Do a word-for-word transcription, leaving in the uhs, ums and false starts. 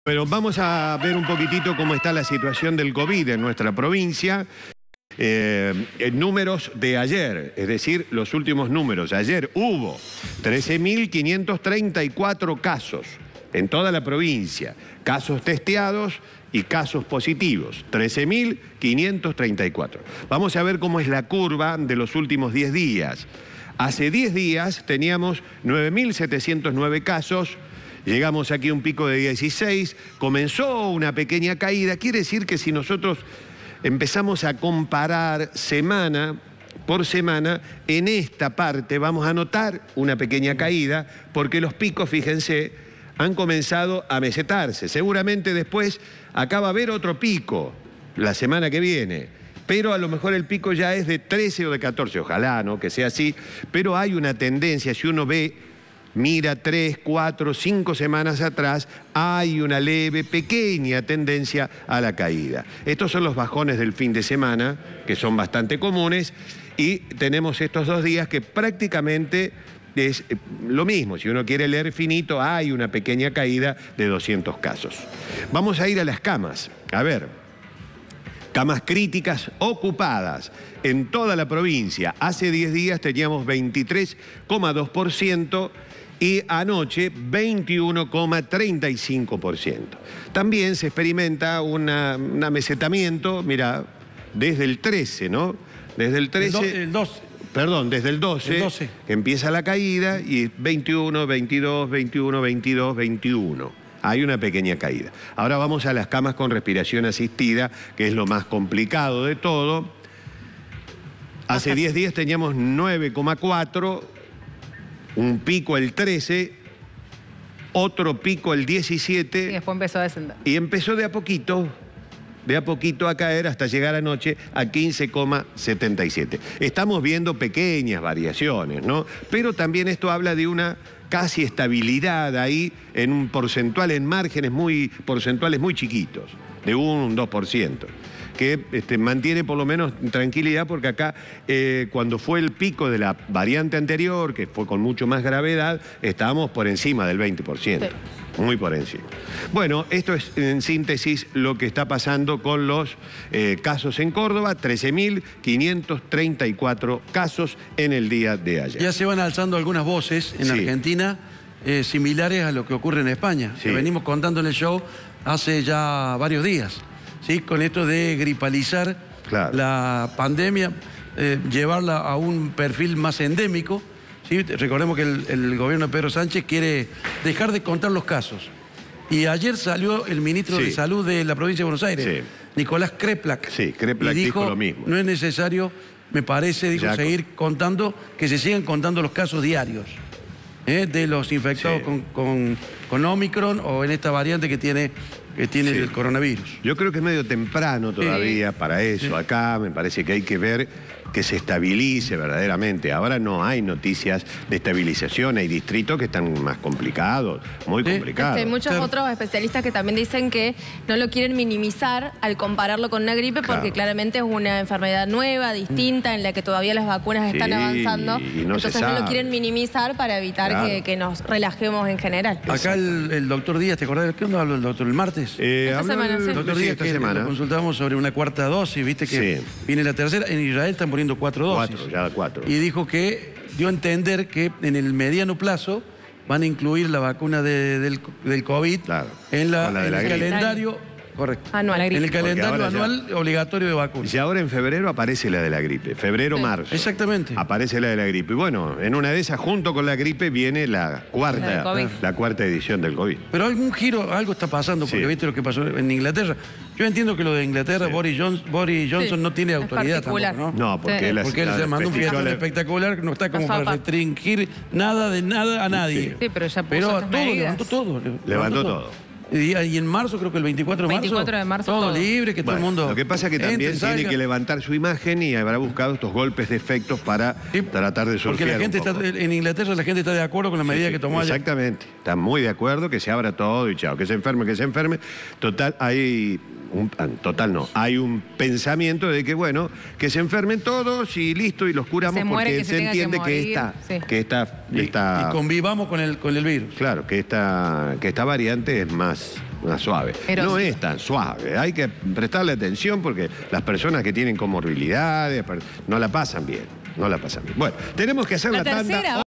Pero vamos a ver un poquitito cómo está la situación del COVID en nuestra provincia. Eh, en números de ayer, es decir, los últimos números. Ayer hubo trece mil quinientos treinta y cuatro casos en toda la provincia. Casos testeados y casos positivos. trece mil quinientos treinta y cuatro. Vamos a ver cómo es la curva de los últimos diez días. Hace diez días teníamos nueve mil setecientos nueve casos. Llegamos aquí a un pico de dieciséis. Comenzó una pequeña caída. Quiere decir que si nosotros empezamos a comparar semana por semana, en esta parte vamos a notar una pequeña caída, porque los picos, fíjense, han comenzado a mesetarse. Seguramente después acá va a haber otro pico la semana que viene, pero a lo mejor el pico ya es de trece o de catorce, ojalá no que sea así, pero hay una tendencia, si uno ve, mira tres, cuatro, cinco semanas atrás, hay una leve, pequeña tendencia a la caída. Estos son los bajones del fin de semana, que son bastante comunes, y tenemos estos dos días que prácticamente es lo mismo. Si uno quiere leer finito, hay una pequeña caída de doscientos casos. Vamos a ir a las camas. A ver, camas críticas ocupadas en toda la provincia. Hace diez días teníamos veintitrés coma dos por ciento y anoche veintiuno coma treinta y cinco por ciento. También se experimenta una, un amesetamiento, mira, desde el trece, ¿no? Desde el trece... El doce. Perdón, desde el doce, el doce, que empieza la caída, y veintiuno, veintidós, veintiuno, veintidós, veintiuno. Hay una pequeña caída. Ahora vamos a las camas con respiración asistida, que es lo más complicado de todo. Hace diez días teníamos nueve coma cuatro, un pico el trece, otro pico el diecisiete. Y después empezó a descender. Y empezó de a poquito, de a poquito a caer hasta llegar anoche a quince coma setenta y siete. Estamos viendo pequeñas variaciones, ¿no? Pero también esto habla de una casi estabilidad ahí en un porcentual, en márgenes muy porcentuales muy chiquitos, de un dos por ciento. Que este, mantiene por lo menos tranquilidad, porque acá eh, cuando fue el pico de la variante anterior, que fue con mucho más gravedad, estábamos por encima del veinte por ciento. Sí. Muy por encima. Bueno, esto es en síntesis lo que está pasando con los eh, casos en Córdoba. trece mil quinientos treinta y cuatro casos en el día de ayer. Ya se van alzando algunas voces en sí. Argentina eh, similares a lo que ocurre en España. Sí. Que venimos contando en el show hace ya varios días. ¿Sí? Con esto de gripalizar claro. la pandemia, eh, llevarla a un perfil más endémico. ¿Sí? Recordemos que el, el gobierno de Pedro Sánchez quiere dejar de contar los casos. Y ayer salió el ministro sí. de Salud de la provincia de Buenos Aires, sí. Nicolás Kreplak. Sí, Kreplak y dijo, dijo lo mismo. No es necesario, me parece, dijo, ya seguir con... contando, que se sigan contando los casos diarios ¿eh? de los infectados sí. con, con, con Omicron o en esta variante que tiene... que tiene sí. el coronavirus. Yo creo que es medio temprano todavía sí. para eso. Sí. Acá me parece que hay que ver que se estabilice verdaderamente. Ahora no hay noticias de estabilización, hay distritos que están más complicados, muy sí. complicados. Hay muchos claro. otros especialistas que también dicen que no lo quieren minimizar al compararlo con una gripe, claro. porque claramente es una enfermedad nueva, distinta, en la que todavía las vacunas sí, están avanzando. Y no Entonces no lo quieren minimizar para evitar claro. que, que nos relajemos en general. Acá el, el doctor Díaz, ¿te acordás? ¿Qué onda habló el doctor? ¿El martes? Eh, esta semana, el sí. doctor Díaz, esta que semana. Lo consultamos sobre una cuarta dosis, viste que sí. viene la tercera. En Israel están poniendo cuatro dosis. Cuatro, ya cuatro. Y dijo que dio a entender que en el mediano plazo van a incluir la vacuna de, del, del COVID claro. en, la, la en el gripe. calendario. Correcto. Anual, en el calendario anual ya, obligatorio de vacunas. Y ahora en febrero aparece la de la gripe. Febrero, sí. marzo. Exactamente. Aparece la de la gripe. Y bueno, en una de esas, junto con la gripe, viene la cuarta, la, la cuarta edición del COVID. Pero algún giro, algo está pasando, porque sí. viste lo que pasó en Inglaterra. Yo entiendo que lo de Inglaterra, sí. Boris, Johnson, Boris Johnson sí. no tiene autoridad tampoco, ¿no? No, porque, sí. él, porque él se mandó un fiestón espectacular que no está como para restringir nada de nada a nadie. Sí, sí pero ya puso Pero todo, levantó todo. Levantó, levantó todo. todo. Y, y en marzo, creo que el veinticuatro de marzo, veinticuatro de marzo todo, todo libre, que bueno, todo el mundo... Lo que pasa es que también entre, tiene que levantar su imagen y habrá buscado estos golpes de efectos para sí, tratar de surfear. Porque la gente está, en Inglaterra la gente está de acuerdo con la medida sí, sí, que tomó allá. Exactamente, está muy de acuerdo que se abra todo y chao, que se enferme, que se enferme. Total, hay... Un, total no, hay un pensamiento de que bueno, que se enfermen todos y listo y los curamos muere, porque se, se entiende que, que está, sí. que está, y, está y convivamos con el, con el virus. Claro, que esta, que esta variante es más una suave. Pero no es tan suave, hay que prestarle atención porque las personas que tienen comorbilidades no la pasan bien, no la pasan bien. Bueno, tenemos que hacer la, la tanda.